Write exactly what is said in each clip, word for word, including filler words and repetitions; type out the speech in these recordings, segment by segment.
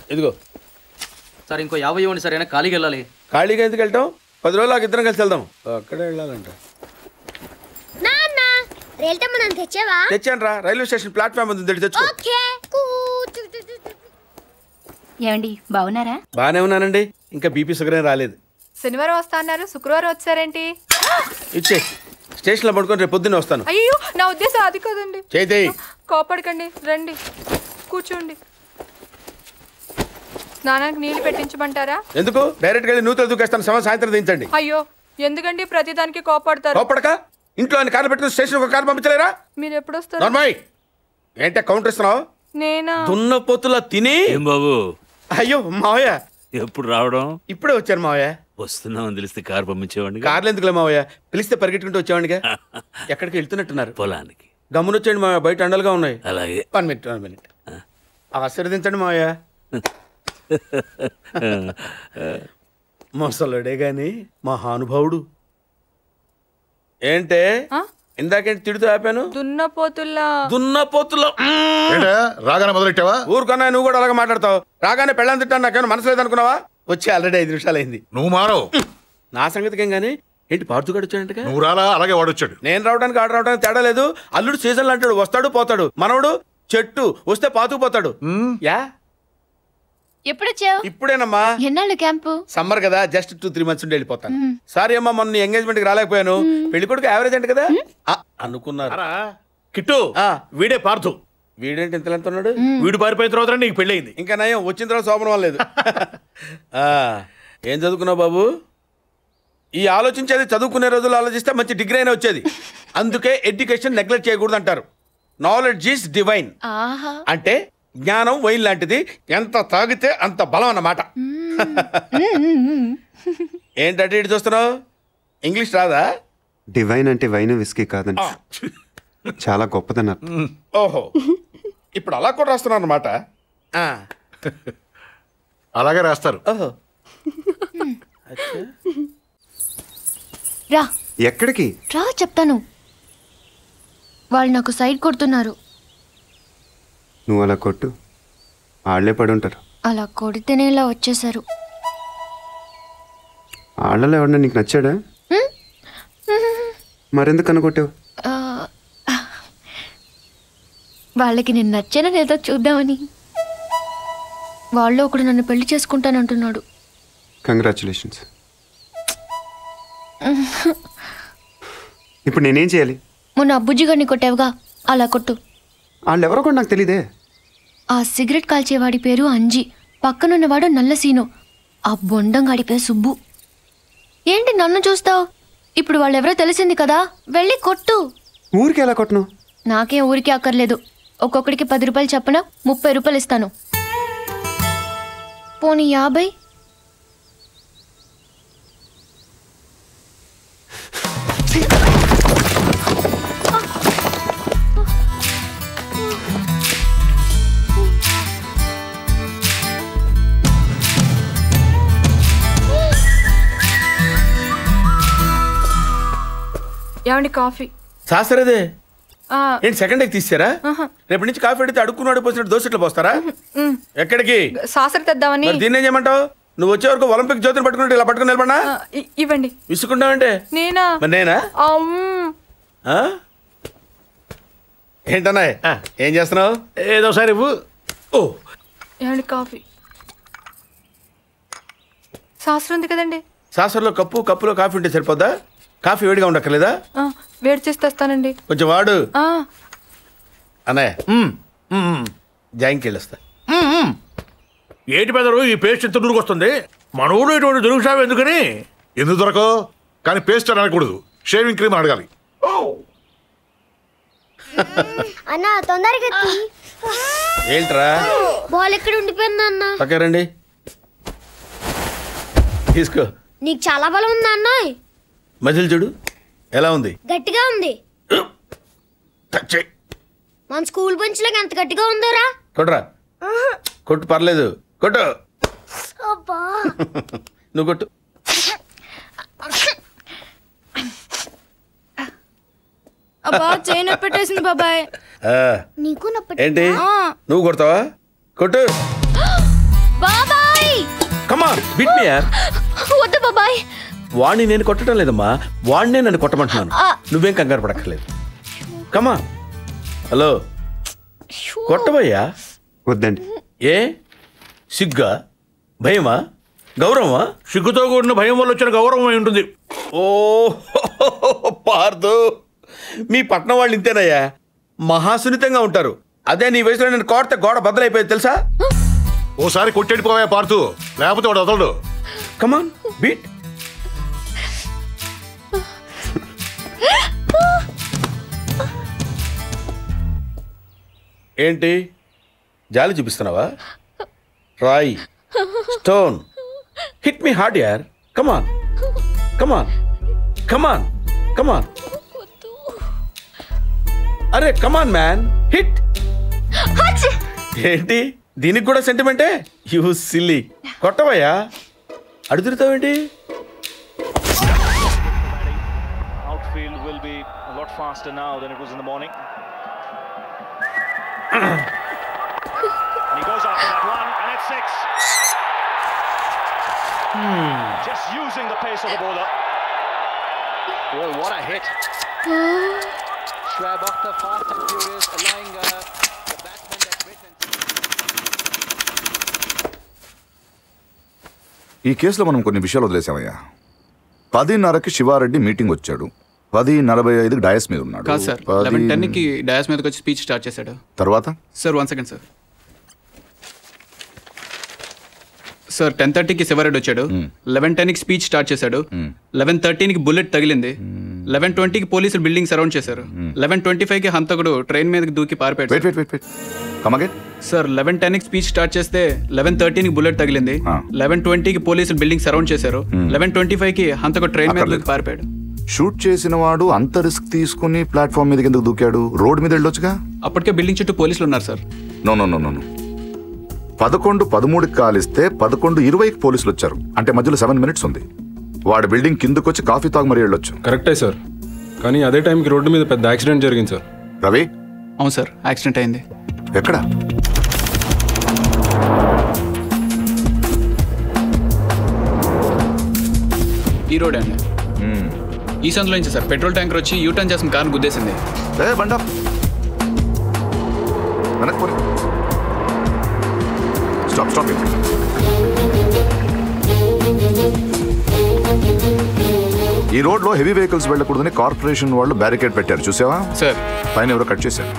ఇదిగో సార్ ఇంకో యాభై ఇవ్వండి సార్, అయినా ఖాళీకి వెళ్ళాలి. ఖాళీగా ఎందుకు వెళ్తాం? పది రోజులు నాకు ఇద్దరం కలిసి వెళ్దాం. అక్కడే వెళ్ళాలంట. తెచ్చాను రా, రైల్వే స్టేషన్ ప్లాట్ఫామ్ ఉంది, తెచ్చుకో. ఏమండి బాగున్నారా? బానే ఉన్నానండి. ఇంకా బీపీ షుగర్ ఏం రాలేదు. శనివారం వస్తా అన్నారు, శుక్రవారం వచ్చారేంటి? ఇచ్చే స్టేషన్ లో పడుకొని రేపు పొద్దున్నే వస్తాను. అయ్యో నా ఉద్దేశం అది కాదండి. చేతి కోపడకండి, రండి కూర్చోండి. స్నానానికి నీళ్లు పెట్టించమంటారా? ఎందుకు? డైరెక్ట్ గా నూతులు దూకేస్తాను, సమయం సాయంత్రం దించండి. అయ్యో ఎందుకండి ప్రతిదానికి కోపడతారు? కోపడక ఇంట్లో అని కార్లు పెట్టుకుని స్టేషన్ ఒక కారు పంపించలేరా? మీరు ఎప్పుడు వస్తారు? నార్మల్ ఏంటే కౌంటర్ ఇస్తున్నావు? నేనా? దున్న పొత్తుల తిని. ఏం బాబు? అయ్యో మావయ్య ఎప్పుడు రావడం? ఇప్పుడే వచ్చాను మావయ్య. వస్తున్నామని తెలిస్తే కారు పంపించేవాడిని. కార్లు ఎందుకులే మావయ్య, పిలిస్తే పరిగెట్టుకుంటూ వచ్చేవాడిగా. ఎక్కడికి వెళ్తున్నట్టున్నారు? పొలానికి. గమ్మునొచ్చేయండి మావయ్య, బయట అండలుగా ఉన్నాయి. అలాగే. వన్ మినిట్ వన్ మినిట్ ఆశీర్వదించండి మావయ్య. మొసలుడే గాని మహానుభావుడు. ఏంటే ఇందాకేంటి తిడుతూ ఆపాను? దున్నపోతుల్లా. దున్నపోతుల్లో రాగానే మొదలెట్టావా? ఊరుకన్నా నువ్వు కూడా అలాగే మాట్లాడతావు. రాగానే పెళ్ళని తిట్టాను, నాకేమైనా మనసు లేదనుకున్నావా? వచ్చి ఆల్రెడీ ఐదు నిమిషాలు అయింది. నువ్వు మారవు. నా సంగతికి ఏం గానీ ఏంటి పార్తుగాడు వచ్చాడంటగా? నువ్వు రాలా, అలాగే వాడొచ్చాడు. నేను రావడానికి ఆడ రావడానికి తేడా లేదు. అల్లుడు సీజన్లు అంటాడు, వస్తాడు పోతాడు. మనవడు చెట్టు వస్తే పాతుకుపోతాడు. యా ఎప్పుడొచ్చావు? ఇప్పుడేనమ్మా. ఎన్నాళ్ళు క్యాంపు? సమ్మర్ కదా, జస్ట్ టూ త్రీ మంత్స్ ఉండి వెళ్ళిపోతాను. సారీ అమ్మా, మొన్న ఎంగేజ్మెంట్ కి రాలేకపోయాను. పెళ్లి కొడుకు యావరేజ్ అంటే కదా అనుకున్నారు. కిట్టు వీడే పార్థు. వీడేంటి ఇంత ఎంత ఉన్నాడు? వీడు పారిపోయిన తర్వాత నీకు పెళ్ళయింది. ఇంకా నయం, వచ్చిన తర్వాత శోభనం లేదు. ఏం చదువుకున్నావు బాబు? ఈ ఆలోచించేది చదువుకునే రోజులు ఆలోచిస్తే మంచి డిగ్రీ అయినా వచ్చేది. అందుకే ఎడ్యుకేషన్ నెగ్లెక్ట్ చేయకూడదు అంటారు. Knowledge is divine. అంటే జ్ఞానం వైన్ లాంటిది, ఎంత తాగితే అంత బలం అన్నమాట. ఏంటంటే ఇటు చూస్తున్నావు? ఇంగ్లీష్ రాదా? డివైన్ అంటే వైన్ విస్కీ కాదండి, చాలా గొప్పదన్నారు. ఓహో, ఇప్పుడు అలా కూడా రాస్తున్నారు అన్నమాట. అలాగే రాస్తారు. ఓహో, రా. ఎక్కడికి రా చెప్తాను. వాళ్ళు నాకు సైడ్ కొడుతున్నారు. నువ్వు అలా కొట్టు, ఆళ్లే పడి ఉంటారు. అలా కొడితేనే ఇలా వచ్చేసారు. ఆళ్ళలో ఎవడన్నా నీకు నచ్చాడా? మరెందుకు అనుకొట్టావు? వాళ్ళకి నేను నచ్చానో లేదో చూద్దామని. వాళ్ళు ఒకడు నన్ను పెళ్లి చేసుకుంటానంటున్నాడు. కంగ్రాచులేషన్స్. ఇప్పుడు నేనేం చేయాలి? మొన్న బుజ్జి గారిని కొట్టావుగా, అలా కొట్టు. వాళ్ళు ఎవరో కూడా నాకు తెలీదే. ఆ సిగరెట్ కాల్చేవాడి పేరు అంజి, పక్కనున్నవాడు నల్ల సీను, ఆ బొండంగాడి పేరు సుబ్బు. ఏంటి నన్ను చూస్తావు? ఇప్పుడు వాళ్ళెవరో తెలిసింది కదా, వెళ్ళి కొట్టు. ఊరికి ఎలా కొట్టను? నాకేం ఊరికి అక్కర్లేదు. ఒక్కొక్కడికి పది రూపాయలు చెప్పన ముప్పై రూపాయలు ఇస్తాను. పోనీ యాభై? ఏమండి కాఫీ? శాస్త్రదే ఏంటి సెకండ్ ఎగ్ తీసారా? రేపు నుంచి కాఫీ అడిగితే అడుక్కున్నాడు పోసినట్టు దోశట్లు పోస్తారా? ఎక్కడికి? శాస్త్ర తెద్దామని. దీన్ని ఏం చేయమంటావు? నువ్వు వచ్చే వరకు ఒలింపిక్ జ్యోతిని పట్టుకున్నట్టు ఇలా పట్టుకుని నిలబడినా ఇవ్వండి. విసుకుంటావంటే నేనా? మరి నేనా? ఏంటన్నా ఏం చేస్తున్నావు? ఏదో సార్ ఇవ్వు. ఓ ఏమండి కాఫీ? శాస్త్రం ఉంది కదండి. శాస్త్రంలో కప్పు కప్పులో కాఫీ ఉంటే సరిపోద్దా? కాఫీ వేడిగా ఉండక్కర్లేదా? వేడి చేసి తెస్తానండి. కొంచెం వాడు అన్నయ్య. జాయింకి వెళ్ళొస్తా. ఏంటి పెదరు ఈ పేస్ట్ ఎంత దూరకు వస్తుంది? మన ఊళ్ళో ఇటువంటి దొరుకు షాప్ ఎందుకని? ఎందుకు దొరకవు? కానీ పేస్ట్ అని అనకూడదు, షేవింగ్ క్రీమ్ అడగాలి. అన్న తొందరగా ఏంట్రా? బాల్ ఎక్కడ ఉండిపోయింది అన్న? పక్కరండి, తీసుకో. నీకు చాలా బలం ఉందా అన్న? మజిల్ చూడు ఎలా ఉంది? గట్టిగా ఉంది. మన స్కూల్ బెంచ్ లాగా ఎంత గట్టిగా ఉందోరా. కొట్టురా, కొట్టు, పర్లేదు, కొట్టు. నువ్వు కొట్టు. అబ్బా చేయి నొప్పి పెట్టేసింది బాబాయ్. నీకు ఏంటి? నువ్వు కొడతావా? కొట్టు. బాబాయ్ కమ్ ఆన్ బిట్ మీ యార్. వద్దు బాబాయ్. వాణ్ణి నేను కొట్టడం లేదమ్మా, వాణ్ణే నన్ను కొట్టమంటున్నాను. నువ్వేం కంగారు పడక్కర్లేదు. Come on. హలో కొట్టబోయ్యా. వద్దండి. ఏ సిగ్గా, భయమా, గౌరవమా? సిగ్గుతో కూడిన భయం వల్ల వచ్చిన గౌరవం అయి ఉంటుంది. ఓ పార్దు, మీ పట్నం వాళ్ళు ఇంతేనయ్యా, మహాసున్నితంగా ఉంటారు. అదే నీ వయసులో నేను కోడితే గోడ బద్దలైపోయేది తెలుసా? ఓసారి కొట్టెడిపోయా పార్తు, లేకపోతే వాడు వదలడు. Come on beat. ఏంటి జాలి చూపిస్తున్నావా? రాయ్, స్టోన్, హిట్ మీ హార్డ్ యార్. కమాన్ కమాన్ కమాన్ కమాన్. అరే కమాన్ మ్యాన్, హిట్. ఏంటి దీనికి కూడా సెంటిమెంటే? You silly. కొట్టవయ్యా, అడు తిరుగుతావేంటి? Outfield will be a lot faster now than it was in the morning. And he goes after that one and it's six. Hmm. Just using the pace of the bowler. Boy, what a hit. Schwab off the fast and furious, allowing uh, the batsman that wait and ఈ కేసులో మనం కొన్ని విషయాలు వదిలేసామయ్యా. పదిన్నరకి Sivareddy meeting వచ్చాడు. పది నలభై ఐదుకి dais మీద ఉన్నాడు. కాదు సార్, లెవెన్ టెన్కి డయాస్ మీదకి వచ్చి స్పీచ్ స్టార్ట్ చేశాడు. తర్వాత sir one second sir. Sir ten థర్టీకి శివారెడ్డి వచ్చాడు. లెవెన్ టెన్కి స్పీచ్ స్టార్ట్ చేశాడు. లెవెన్ థర్టీన్కి బుల్లెట్ తగిలింది. లెవెన్ ట్వంటీకి పోలీసులు బిల్డింగ్ సరౌండ్ చేశారు. లెవెన్ ట్వంటీ ఫైవ్కి హంతకుడు ట్రైన్ మీదకి దూకి పారిపోయాడు. సార్ లెవెన్ టెన్కి స్పీచ్ స్టార్ట్ చేస్తే లెవెన్ థర్టీన్కి బుల్లెట్ తగిలింది. లెవెన్ ట్వంటీకి పోలీసులు బిల్డింగ్ సరౌండ్ చేశారు. లెవెన్ ట్వంటీ ఫైవ్కి హంతకుడు ట్రైన్ మీద దూకి పారిపోయాడు. షూట్ చేసిన వాడు అంత రిస్క్ తీసుకుని ప్లాట్ఫామ్ మీదకి ఎందుకు దూకాడు? రోడ్ మీద వెళ్ళొచ్చుగా. అప్పటికే బిల్డింగ్ చుట్టూ పోలీసులు ఉన్నారు sir. No no no no పదకొండు పదమూడుకి కాలిస్తే పదకొండు ఇరవైకి పోలీసులు వచ్చారు. అంటే మధ్యలో సెవెన్ మినిట్స్ ఉంది. వాడు బిల్డింగ్ కిందకు వచ్చి కాఫీ తాగు మరీ వెళ్ళొచ్చు. కరెక్టే సార్, కానీ అదే టైంకి రోడ్డు మీద పెద్ద యాక్సిడెంట్ జరిగింది సార్. రవి? అవును సార్, యాక్సిడెంట్ అయింది. ఎక్కడ? ఈ రోడ్ అండి. ఈ సందులో నుంచి సార్ పెట్రోల్ ట్యాంకర్ వచ్చి యూటర్న్ చేసిన కార్ గుద్దేసింది. బండా స్టాప్ స్టాప్. ఈ రోడ్ లో హెవీ వెహికల్స్ వెళ్ళకూడదని కార్పొరేషన్ వాళ్ళు బ్యారికేడ్ పెట్టారు, చూసావా? సార్ పైన ఎవరో కట్ చేశారు.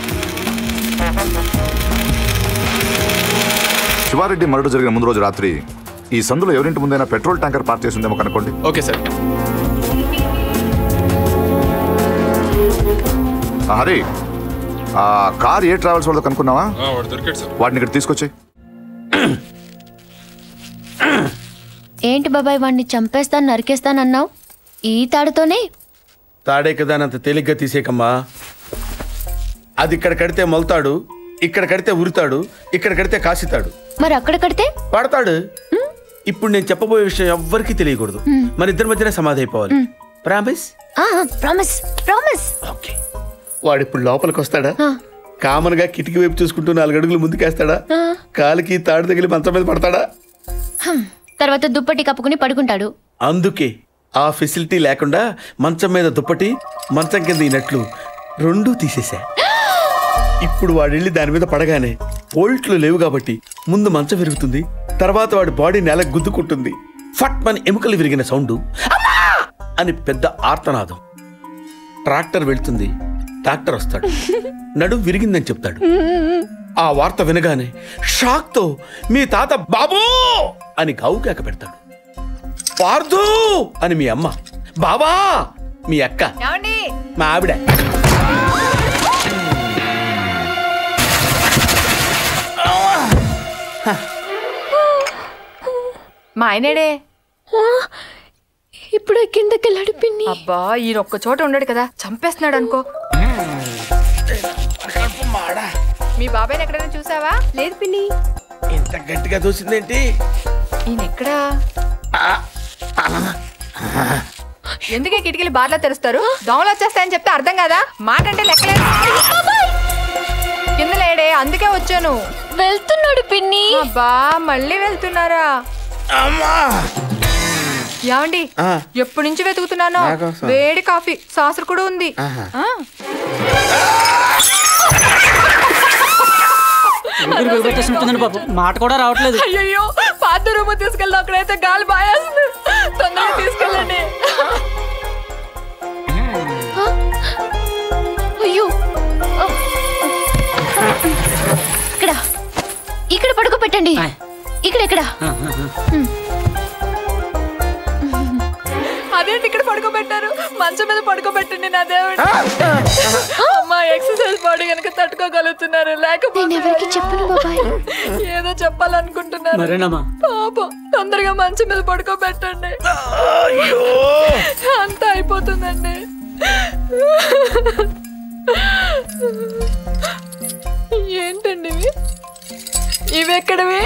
శివారెడ్డి మర్డర్ జరిగిన ముందు రోజు రాత్రి ఈ సందులో ఎవరింటి ముందైనా పెట్రోల్ ట్యాంకర్ పార్క్ చేసి ఉందేమో కనుకోండి. Okay sir. హరి, ఆ కార్ ఏ ట్రావెల్స్ వాళ్ళతో కనుక్కున్నావా? వాటిని ఇక్కడ తీసుకొచ్చి. ఏంటి బాబాయ్, వాడిని చంపేస్తాను నరికేస్తానన్నావు? ఈ తాడుతోనే? తాడే కదా అంత తేలిగ్గా తీసేకమ్మా. అది ఇక్కడ కడితే మొలతాడు, ఇక్కడ కడితే ఉరుతాడు, ఇక్కడ కడితే కాసితాడు. మరి అక్కడ కడితే పడతాడు. ఇప్పుడు నేను చెప్పబోయే విషయం ఎవ్వరికీ తెలియకూడదు. మన ఇద్దరి మధ్యనే సమాధి అయిపోవాలి. ప్రామిస్? Promise promise. ఓకే. వాడు ఇప్పుడు లోపలికి వస్తాడా? కామన్ గా కిటికీ వైపు చూసుకుంటూ నాలుగు అడుగులు ముందుకేస్తాడా? కాలికి తాడు తగిలి మంచం మీద పడతాడా? తర్వాత దుప్పటి కప్పుకుని పడుకుంటాడు. అందుకే ఆ ఫెసిలిటీ లేకుండా మంచం మీద దుప్పటి, మంచం కింద ఈనట్లు రెండూ తీసేశా. ఇప్పుడు వాడెళ్ళి దాని మీద పడగానే బోల్ట్లు లేవు కాబట్టి ముందు మంచం విరుగుతుంది, తర్వాత వాడి బాడీ నేల గుద్దుకుంటుంది. ఫట్ మన ఎముకలు విరిగిన సౌండ్ అని పెద్ద ఆర్తనాదం. ట్రాక్టర్ వెళ్తుంది, డాక్టర్ వస్తాడు, నడు విరిగిందని చెప్తాడు. ఆ వార్త వినగానే షాక్ తో మీ తాత బాబు అని గావు కేక పెడతాడు. పార్దు అని మీ అమ్మ, బాబా మీ అక్క, మా ఆవిడ. మా ఆయనేడే ఇప్పుడు కిందకి వెళ్ళాడు పిన్ని. అబ్బా ఈయన ఒక్క చోట ఉన్నాడు కదా, చంపేస్తున్నాడు అనుకో. మీ బాబాయ్ ఎక్కడైనా చూసావా? లేదు పిన్ని. ఇంత గట్టిగా దూసిందేంటి? ఈయన ఎక్కడా? ఎందుకే కిటికీలు బార్లా తెరుస్తారు? దోమలు వచ్చేస్తాయని చెప్తే అర్థం కదా? మాట అంటే లెక్కలేదు. కింద లేడే, అందుకే వచ్చాను. వెళ్తున్నాడు పిన్ని. అబ్బా మళ్ళీ వెళ్తున్నారా? ఏమండి ఎప్పటి నుంచి వెతుకుతున్నాను. వేడి కాఫీ సాసర్ కూడా ఉంది. మాట కూడా రావట్లేదు. అయ్యో పాత రూమ్ తీసుకెళ్దాం, అక్కడైతే గాలి బాయేస్తుంది. తొందరగా తీసుకెళ్ళండి. అయ్యో ఇక్కడ ఇక్కడ పడుకోబెట్టండి. ఇక్కడ ఇక్కడ అదేంటి ఇక్కడ పడుకోబెట్టారు? మంచం మీద పడుకోబెట్టండి నా దేవుడు. అమ్మా ఎక్సర్సైజ్ బాడీ కనుక తట్టుకోగలుగుతున్నారు, లేకపోతే ఎవరికి చెప్పను బాబాయ్. ఏదో చెప్పాలనుకుంటున్నారు. పాపం తొందరగా మంచం మీద పడుకోబెట్టండి. అంతా అయిపోతుందండి. ఏంటండి ఇవి? ఇవి ఎక్కడవి?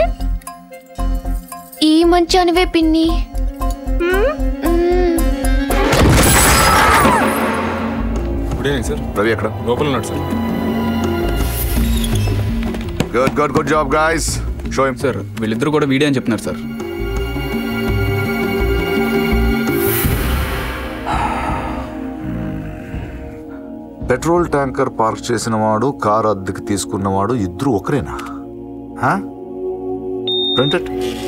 ఈ మంచానివే పిన్ని. సార్ రవి ఎక్కడ? లోపల ఉన్నాడు sir. Good good good job guys. Show him. Sir వీళ్ళిద్దరు కూడా వీడియో అని చెప్తున్నారు సార్. పెట్రోల్ ట్యాంకర్ పార్క్ చేసిన వాడు, కారు అద్దెకి తీసుకున్నవాడు ఇద్దరు ఒకరేనా? ప్రింటెడ్